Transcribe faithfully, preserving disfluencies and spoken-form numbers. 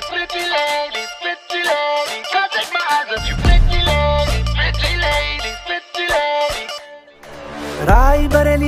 pretty lady, pretty lady. Can't take my eyes off you, pretty lady, pretty lady, pretty lady. Rae Bareli